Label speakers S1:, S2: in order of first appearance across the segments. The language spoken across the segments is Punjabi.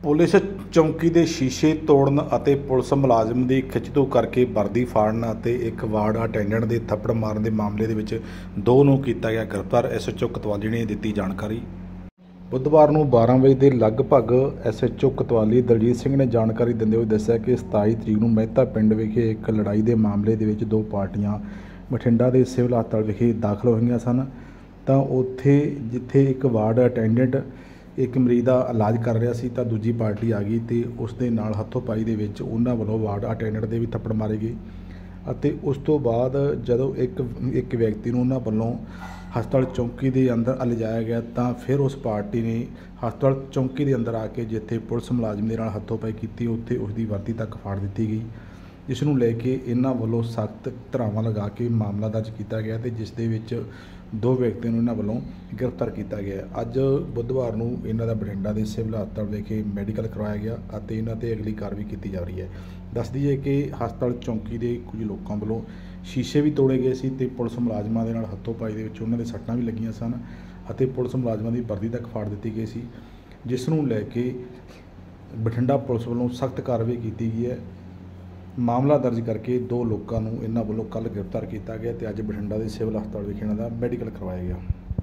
S1: ਪੁਲਿਸ ਚੌਂਕੀ ਦੇ ਸ਼ੀਸ਼ੇ ਤੋੜਨ ਅਤੇ ਪੁਲਿਸ ਮੁਲਾਜ਼ਮ ਦੀ ਖਿੱਚਤੂ ਕਰਕੇ ਵਰਦੀ ਫਾੜਨ ਅਤੇ ਇੱਕ ਵਾਰਡ ਅਟੈਂਡੈਂਟ ਦੇ ਥੱਪੜ ਮਾਰਨ ਦੇ ਮਾਮਲੇ ਦੇ ਵਿੱਚ ਦੋ ਨੂੰ ਕੀਤਾ ਗਿਆ ਗ੍ਰਿਫਤਾਰ। ਐਸਐਚਓ ਕੋਤਵਾਲੀ ਨੇ ਦਿੱਤੀ ਜਾਣਕਾਰੀ। ਬੁੱਧਵਾਰ ਨੂੰ 12 ਵਜੇ ਦੇ ਲਗਭਗ ਐਸਐਚਓ ਕੋਤਵਾਲੀ ਦਲਜੀਤ ਸਿੰਘ ਨੇ ਜਾਣਕਾਰੀ ਦਿੰਦੇ ਹੋਏ ਦੱਸਿਆ ਕਿ 27 ਤਰੀਕ ਨੂੰ ਮਹਿਤਾ ਪਿੰਡ ਵਿਖੇ ਇੱਕ ਲੜਾਈ ਦੇ ਮਾਮਲੇ ਦੇ ਵਿੱਚ ਦੋ ਪਾਰਟੀਆਂ ਬਠਿੰਡਾ ਦੇ ਸਿਵਲ ਹਸਪਤਾਲ ਵਿਖੇ ਦਾਖਲ ਹੋਈਆਂ ਸਨ। ਤਾਂ ਉੱਥੇ ਜਿੱਥੇ ਇੱਕ ਵਾਰਡ ਅਟੈਂਡੈਂਟ ਇੱਕ ਮਰੀਜ਼ ਦਾ ਇਲਾਜ ਕਰ ਰਿਹਾ ਸੀ ਤਾਂ ਦੂਜੀ ਪਾਰਟੀ ਆ ਗਈ ਅਤੇ ਉਸ ਦੇ ਨਾਲ ਹੱਥੋਂ ਪਾਈ ਦੇ ਵਿੱਚ ਉਹਨਾਂ ਵੱਲੋਂ ਵਾਰਡ ਅਟੈਂਡੈਂਟ ਦੇ ਵੀ ਥੱਪੜ ਮਾਰੇ ਗਏ। ਅਤੇ ਉਸ ਤੋਂ ਬਾਅਦ ਜਦੋਂ ਇੱਕ ਵਿਅਕਤੀ ਨੂੰ ਉਹਨਾਂ ਵੱਲੋਂ ਹਸਪਤਾਲ ਚੌਂਕੀ ਦੇ ਅੰਦਰ ਲਿਜਾਇਆ ਗਿਆ ਤਾਂ ਫਿਰ ਉਸ ਪਾਰਟੀ ਨੇ ਹਸਪਤਾਲ ਚੌਂਕੀ ਦੇ ਅੰਦਰ ਆ ਕੇ ਜਿੱਥੇ ਪੁਲਿਸ ਮੁਲਾਜ਼ਮ ਦੇ ਨਾਲ ਹੱਥੋਂ ਪਾਈ ਕੀਤੀ ਉੱਥੇ ਉਸ ਦੀ ਵਰਦੀ ਤੱਕ ਫਾੜ ਦਿੱਤੀ ਗਈ, ਜਿਸ ਨੂੰ ਲੈ ਕੇ ਇਹਨਾਂ ਵੱਲੋਂ ਸਖਤ ਧਾਰਾਵਾਂ ਲਗਾ ਕੇ ਮਾਮਲਾ ਦਰਜ ਕੀਤਾ ਗਿਆ ਅਤੇ ਜਿਸ ਦੇ ਵਿੱਚ ਦੋ ਵਿਅਕਤੀਆਂ ਨੂੰ ਇਹਨਾਂ ਵੱਲੋਂ ਗ੍ਰਿਫਤਾਰ ਕੀਤਾ ਗਿਆ। ਅੱਜ ਬੁੱਧਵਾਰ ਨੂੰ ਇਹਨਾਂ ਦਾ ਬਠਿੰਡਾ ਦੇ ਸਿਵਲ ਹਸਪਤਾਲ ਵਿਖੇ ਮੈਡੀਕਲ ਕਰਵਾਇਆ ਗਿਆ ਅਤੇ ਇਹਨਾਂ 'ਤੇ ਅਗਲੀ ਕਾਰਵਾਈ ਕੀਤੀ ਜਾ ਰਹੀ ਹੈ। ਦੱਸ ਦਈਏ ਕਿ ਹਸਪਤਾਲ ਚੌਂਕੀ ਦੇ ਕੁਝ ਲੋਕਾਂ ਵੱਲੋਂ ਸ਼ੀਸ਼ੇ ਵੀ ਤੋੜੇ ਗਏ ਸੀ ਅਤੇ ਪੁਲਿਸ ਮੁਲਾਜ਼ਮਾਂ ਦੇ ਨਾਲ ਹੱਥੋਂ ਪਾਈ ਦੇ ਵਿੱਚ ਉਹਨਾਂ ਦੇ ਸੱਟਾਂ ਵੀ ਲੱਗੀਆਂ ਸਨ ਅਤੇ ਪੁਲਿਸ ਮੁਲਾਜ਼ਮਾਂ ਦੀ ਵਰਦੀ ਤੱਕ ਫਾੜ ਦਿੱਤੀ ਗਈ ਸੀ, ਜਿਸ ਨੂੰ ਲੈ ਕੇ ਬਠਿੰਡਾ ਪੁਲਿਸ ਵੱਲੋਂ ਸਖਤ ਕਾਰਵਾਈ ਕੀਤੀ ਗਈ ਹੈ। ਮਾਮਲਾ ਦਰਜ ਕਰਕੇ ਦੋ ਲੋਕਾਂ ਨੂੰ ਇਹਨਾਂ ਵੱਲੋਂ ਕੱਲ੍ਹ ਗ੍ਰਿਫਤਾਰ ਕੀਤਾ ਗਿਆ ਅਤੇ ਅੱਜ ਬਠਿੰਡਾ ਦੇ ਸਿਵਲ ਹਸਪਤਾਲ ਵਿਖੇ ਇਹਨਾਂ ਦਾ ਮੈਡੀਕਲ ਕਰਵਾਇਆ ਗਿਆ।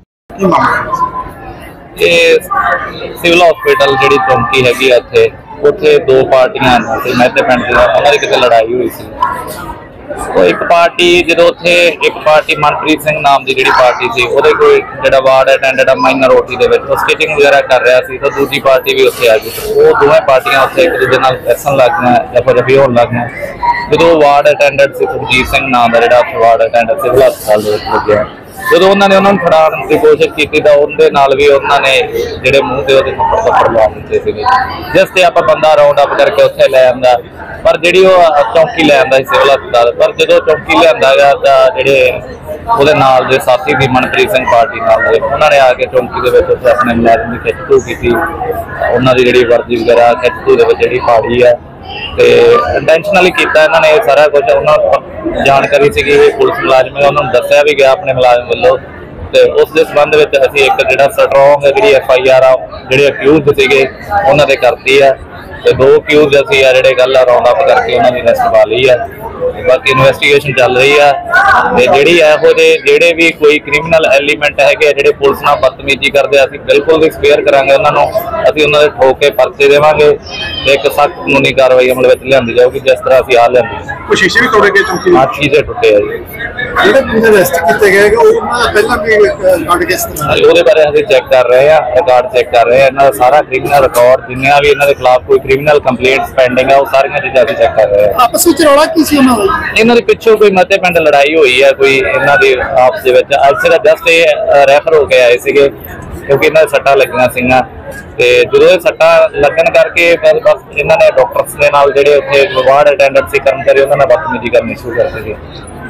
S2: ਇਹ ਸਿਵਲ ਹਸਪੀਟਲ ਜਿਹੜੀ ਚੌਂਕੀ ਹੈਗੀ ਆ ਉੱਥੇ ਦੋ ਪਾਰਟੀਆਂ ਤੇ ਮਹਿਤੇ ਪਿੰਡ ਦੇ ਉਹਨਾਂ ਦੀ ਕਿਤੇ ਲੜਾਈ ਹੋਈ ਸੀ। ਉਹ ਇੱਕ ਪਾਰਟੀ ਮਨਪ੍ਰੀਤ ਸਿੰਘ ਨਾਮ ਦੀ ਜਿਹੜੀ ਪਾਰਟੀ ਸੀ ਉਹਦੇ ਕੋਈ ਜਿਹੜਾ ਵਾਰਡ ਅਟੈਂਡੈਂਟ ਆ ਮਾਈਨਰ ਓਟੀ ਦੇ ਵਿੱਚ ਉਹ ਸਟਿਚਿੰਗ ਵਗੈਰਾ ਕਰ ਰਿਹਾ ਸੀ ਤਾਂ ਦੂਜੀ ਪਾਰਟੀ ਵੀ ਉੱਥੇ ਆ ਗਈ। ਉਹ ਦੋਵੇਂ ਪਾਰਟੀਆਂ ਉੱਥੇ ਇੱਕ ਦੂਜੇ ਨਾਲ ਪੈਸਣ ਲੱਗ ਗਈਆਂ ਜਾਂ ਫਿਰ ਰਫੀ ਹੋਣ ਲੱਗ ਗਈਆਂ। ਜਦੋਂ ਵਾਰਡ ਅਟੈਂਡੈਂਟ ਸੀ ਸੁਖਜੀਤ ਸਿੰਘ ਨਾਮ ਦਾ ਜਿਹੜਾ ਵਾਰਡ ਅਟੈਂਡੈਂਟ ਸਿਵਲ ਹਸਪਤਾਲ ਦੇ ਵਿੱਚ ਲੱਗਿਆ, ਜਦੋਂ ਉਹਨਾਂ ਨੇ ਉਹਨਾਂ ਨੂੰ ਫੜਾਉਣ ਦੀ ਕੋਸ਼ਿਸ਼ ਕੀਤੀ ਤਾਂ ਉਹਦੇ ਨਾਲ ਵੀ ਉਹਨਾਂ ਨੇ ਜਿਹੜੇ ਮੂੰਹ ਤੇ ਉਹਦੇ ਥੱਪੜ ਲਵਾ ਦਿੱਤੇ ਸੀਗੇ, ਜਿਸ ਤੇ ਆਪਾਂ ਬੰਦਾ ਰਾਉਂਡ ਅਪ ਕਰਕੇ ਉੱਥੇ ਲੈ ਆਂਦਾ। ਪਰ ਜਿਹੜੀ ਉਹ ਚੌਂਕੀ ਲੈ ਆਂਦਾ ਸੀ ਸਿਵਲ ਹਸਪਤਾਲ, ਪਰ ਜਦੋਂ ਚੌਂਕੀ ਲਿਆਂਦਾ ਗਿਆ ਤਾਂ ਜਿਹੜੇ ਉਹਦੇ ਨਾਲ ਦੇ ਸਾਥੀ ਦੀ ਮਨਪ੍ਰੀਤ ਸਿੰਘ ਪਾਰਟੀ ਨਾਲ ਦੇ ਉਹਨਾਂ ਨੇ ਆ ਕੇ ਚੌਂਕੀ ਦੇ ਵਿੱਚ ਉੱਥੇ ਆਪਣੇ ਮੁਲਾਜ਼ਮ ਦੀ ਖਿੱਚਤੂ ਕੀਤੀ, ਉਹਨਾਂ ਦੀ ਜਿਹੜੀ ਵਰਦੀ ਵਗੈਰਾ ਖਿੱਚਤੂ ਦੇ ਵਿੱਚ ਜਿਹੜੀ ਫਾੜੀ ਆ ਤੇ ਇੰਟੈਂਸ਼ਨਲੀ ਕੀਤਾ ਇਹਨਾਂ ਨੇ ਸਾਰਾ ਕੁਝ। ਉਹਨਾਂ ਨੂੰ ਜਾਣਕਾਰੀ ਸੀਗੀ ਵੀ ਪੁਲਿਸ ਮੁਲਾਜ਼ਮ ਹੈ, ਉਹਨਾਂ ਨੂੰ ਦੱਸਿਆ ਵੀ ਗਿਆ ਆਪਣੇ ਮੁਲਾਜ਼ਮ ਵੱਲੋਂ ਤੇ ਉਸ ਦੇ ਸੰਬੰਧ ਵਿੱਚ ਅਸੀਂ ਇੱਕ ਜਿਹੜਾ ਸਟਰੋਂਗ ਜਿਹੜੀ FIR ਆ ਜਿਹੜੇ ਅਕਿਊਜ਼ਡ ਸੀਗੇ ਉਹਨਾਂ ਦੇ ਕਰਤੀ ਆ ਤੇ ਦੋ ਅਕਿਊਜ਼ਡ ਅਸੀਂ ਆ ਜਿਹੜੇ ਗੱਲ ਰਾਉਂਡ ਅਪ ਕਰਕੇ ਉਹਨਾਂ ਦੀ ਅਰੈਸਟ ਪਾ ਲਈ ਆ। ਬਾਕੀ ਇਨਵੈਸਟੀਗੇਸ਼ਨ ਚੱਲ ਰਹੀ ਆ ਤੇ ਜਿਹੜੀ ਇਹੋ ਜਿਹੇ ਜਿਹੜੇ ਵੀ ਕੋਈ ਕ੍ਰਿਮੀਨਲ ਐਲੀਮੈਂਟ ਹੈਗੇ ਜਿਹੜੇ ਪੁਲਿਸ ਨਾਲ ਬਦਤਮੀਜ਼ੀ ਕਰਦੇ ਆ ਅਸੀਂ ਬਿਲਕੁਲ ਵੀ ਸਪੇਅਰ ਕਰਾਂਗੇ ਉਹਨਾਂ ਨੂੰ। ਅਸੀਂ ਉਹਨਾਂ ਦੇ ਠੋਕ ਕੇ ਪਰਚੇ ਦੇਵਾਂਗੇ ਤੇ ਇੱਕ ਸਖਤ ਕਾਨੂੰਨੀ ਕਾਰਵਾਈ ਅਮਲ ਵਿੱਚ ਲਿਆਂਦੀ ਜਾਊਗੀ ਜਿਸ ਤਰ੍ਹਾਂ ਅਸੀਂ ਆ ਲਿਆਂਦੀ।
S3: ਕੋਈ ਸ਼ੀਸ਼ੇ ਵੀ ਤੋੜੇ ਗਏ ਚੌਂਕੀ?
S2: ਹਾਂ, ਸ਼ੀਸ਼ੇ ਟੁੱਟੇ ਆ ਜੀ।
S3: ਜਿਹੜੇ ਬੰਦੇ ਅਰੈਸਟ ਕੀਤੇ ਗਏ ਉਹਨਾਂ ਦਾ ਪਹਿਲਾਂ ਵੀ ਰਿਕਾਰਡ ਕਿਸ ਤਰ੍ਹਾਂ?
S2: ਉਹਦੇ ਬਾਰੇ ਅਸੀਂ ਚੈੱਕ ਕਰ ਰਹੇ ਆ, ਰਿਕਾਰਡ ਚੈੱਕ ਕਰ ਰਹੇ ਆ। ਇਹਨਾਂ ਦਾ ਸਾਰਾ ਕ੍ਰਿਮੀਨਲ ਰਿਕਾਰਡ ਜਿੰਨੀਆਂ ਵੀ ਇਹਨਾਂ ਦੇ ਖਿਲਾਫ ਕੋਈ ਕ੍ਰਿਮੀਨਲ ਕੰਪਲੇਂਟਸ ਪੈਂਡਿੰਗ ਆ ਉਹ ਸਾਰੀਆਂ ਚੀਜ਼ਾਂ ਅਸੀਂ ਚੈੱਕ ਕਰ ਰਹੇ ਆ।
S3: ਆਪਸ ਵਿੱਚ ਰੌਲਾ ਕੀ ਸੀ ਉਹਨਾਂ ਦਾ?
S2: ਇਹਨਾਂ ਦੇ ਪਿੱਛੋਂ ਕੋਈ ਮਤੇ ਪਿੰਡ ਲੜਾਈ ਹੋਈ ਹੈ ਕੋਈ ਇਹਨਾਂ ਦੀ ਆਪਸ ਦੇ ਵਿੱਚ। ਅੱਜ ਦਾ ਜਸਟ ਇਹ ਰੈਫਰ ਹੋ ਕੇ ਆਏ ਸੀਗੇ ਕਿਉਂਕਿ ਇਹਨਾਂ ਦੇ ਸੱਟਾਂ ਲੱਗੀਆਂ ਸੀਗੀਆਂ ਤੇ ਜਦੋਂ ਇਹ ਸੱਟਾਂ ਲੱਗਣ ਕਰਕੇ ਬਸ ਇਹਨਾਂ ਨੇ ਡਾਕਟਰਸ ਦੇ ਨਾਲ ਜਿਹੜੇ ਉੱਥੇ ਵਾਰਡ ਅਟੈਂਡੈਂਟ ਸੀ ਕਰਮਚਾਰੀ ਉਹਨਾਂ ਨਾਲ ਬਦਤਮੀਜ਼ੀ ਕਰਨੀ ਸ਼ੁਰੂ ਕਰ ਦਿੱਤੀ।